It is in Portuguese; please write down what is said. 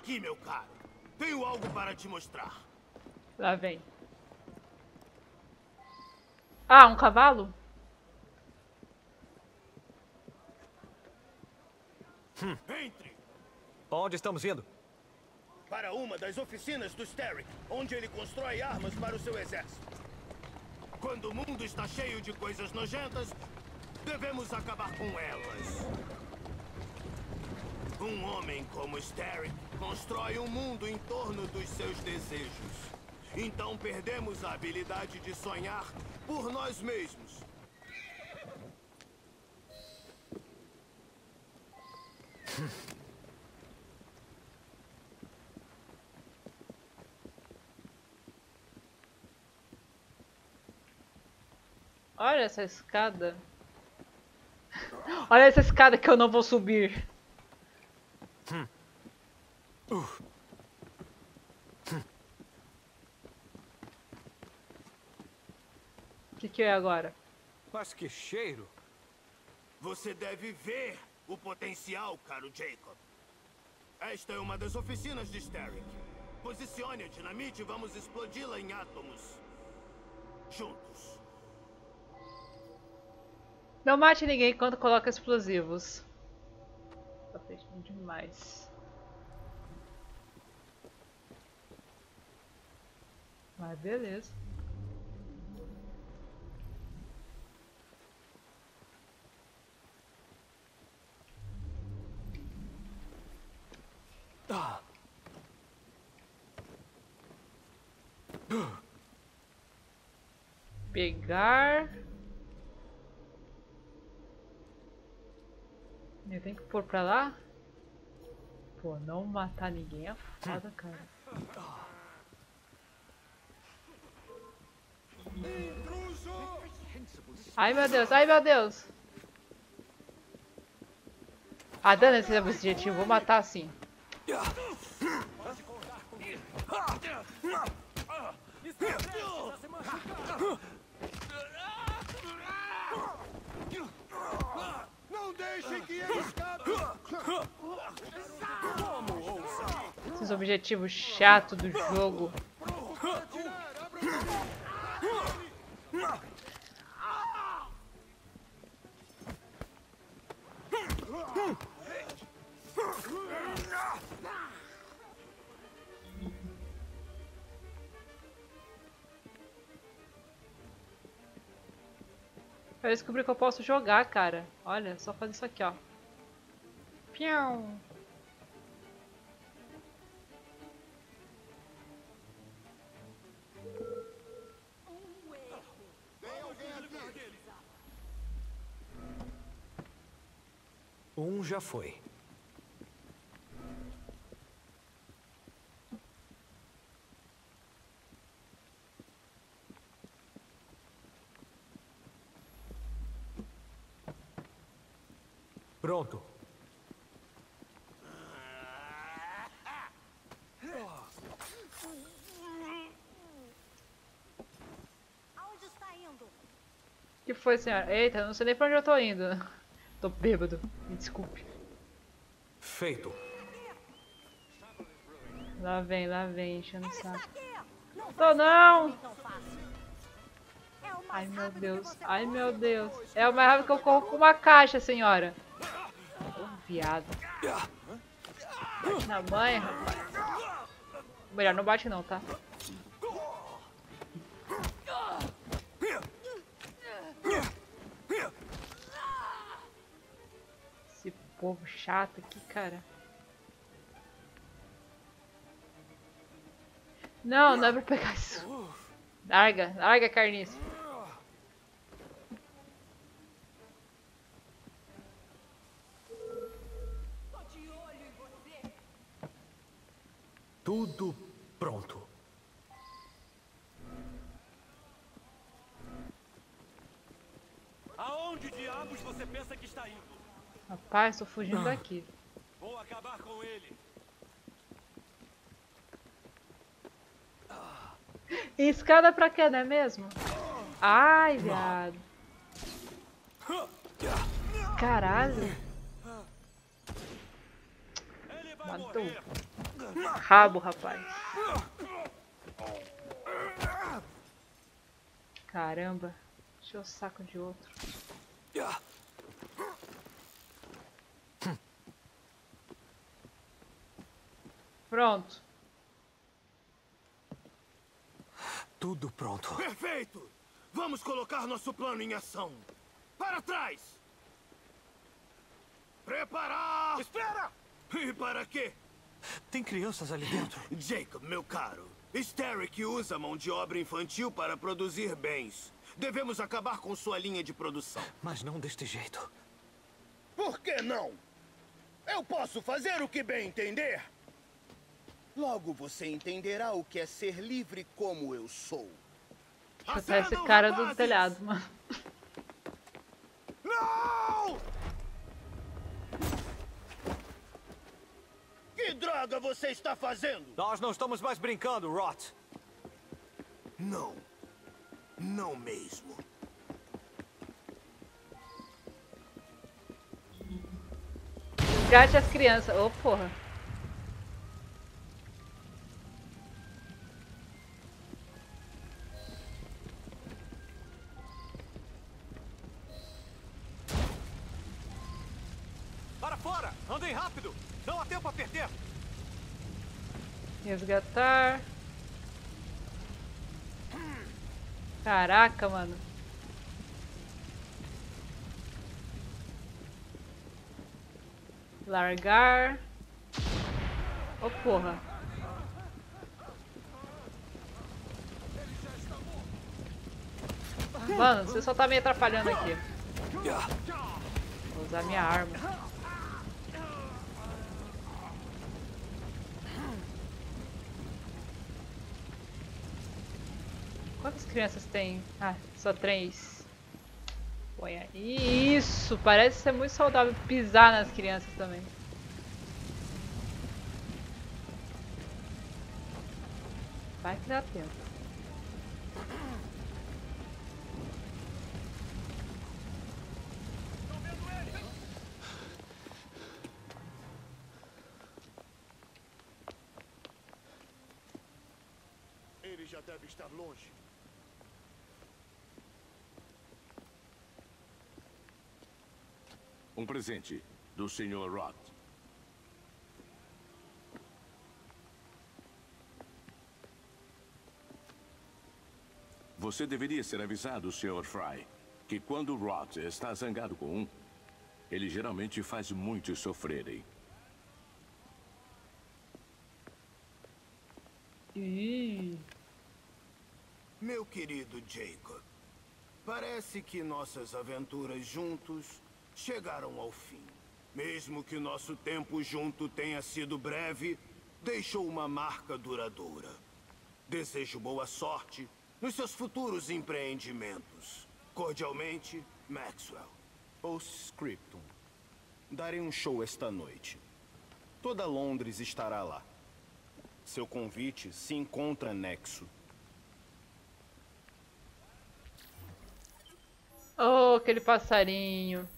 aqui, meu caro. Tenho algo para te mostrar. Lá vem. Ah, um cavalo? Entre Onde estamos indo? para uma das oficinas do Starrick, onde ele constrói armas para o seu exército. Quando o mundo está cheio de coisas nojentas, devemos acabar com elas. Um homem como Starrick constrói um mundo em torno dos seus desejos. Então perdemos a habilidade de sonhar por nós mesmos. Olha essa escada. Olha essa escada que eu não vou subir. O que é agora? Mas que cheiro! Você deve ver o potencial, caro Jacob. Esta é uma das oficinas de Starrick. Posicione a dinamite e vamos explodi-la em átomos. Juntos. Não mate ninguém quando coloca explosivos. Tá fechando demais. Mas beleza. Pegar. Eu tenho que pôr pra lá? Pô, não matar ninguém é foda, cara. Ai meu Deus, ai meu Deus. Ah, dane esse objetivo, vou matar assim. Não deixe que ele escape! Esses objetivos chatos do jogo. Eu descobri que eu posso jogar, cara. Olha, só fazer isso aqui, ó. Piau. Um já foi. Pronto. Aonde está indo? O que foi, senhora? Eita, não sei nem pra onde eu tô indo. Tô bêbado, me desculpe. Feito. Lá vem, enchendo o saco. Aqui! Não Tô não! tão fácil. É o mais Ai meu rápido que Deus, você ai corre. meu Deus. É o mais rápido que eu corro com uma caixa, senhora. Ô, viado. Bate na mãe, rapaz. Melhor não bate não, tá? Esse povo chato aqui, cara. Não, não é pra pegar isso. Larga, carniça. Tudo pronto. Aonde diabos você pensa que está indo? Rapaz, tô fugindo daqui. Vou acabar com ele. E escada pra quê, não é mesmo? Ai, viado. Caralho. Ele vai Toma tu. Rabo, rapaz. Caramba. Deixa o saco de outro. Pronto. Tudo pronto. Perfeito! Vamos colocar nosso plano em ação. Para trás! Preparar! Espera! E para quê? Tem crianças ali dentro. Jacob, meu caro. Starrick usa mão de obra infantil para produzir bens. Devemos acabar com sua linha de produção. Mas não deste jeito. Por que não? Eu posso fazer o que bem entender. Logo você entenderá o que é ser livre como eu sou. Chutar esse cara do telhado, mano. Não! Que droga você está fazendo? Nós não estamos mais brincando, Rot. Não. Não mesmo. Resgate as crianças. Ô, porra. Para fora! Andem rápido! Não há tempo a perder! Resgatar. Caraca, mano. Largar. Ô, porra. Mano, você só tá me atrapalhando aqui. Vou usar minha arma. Quantas crianças tem? Ah, só 3. Põe aí. Isso! Parece ser muito saudável pisar nas crianças também. Vai que dá tempo. Ele já deve estar longe. Um presente do Sr. Roth. Você deveria ser avisado, Sr. Fry, que quando Roth está zangado com um, ele geralmente faz muitos sofrerem. Meu querido Jacob, parece que nossas aventuras juntos chegaram ao fim. Mesmo que nosso tempo junto tenha sido breve, deixou uma marca duradoura. Desejo boa sorte nos seus futuros empreendimentos. Cordialmente, Maxwell. Postscriptum. Darei um show esta noite. Toda Londres estará lá. Seu convite se encontra anexo. Oh, aquele passarinho.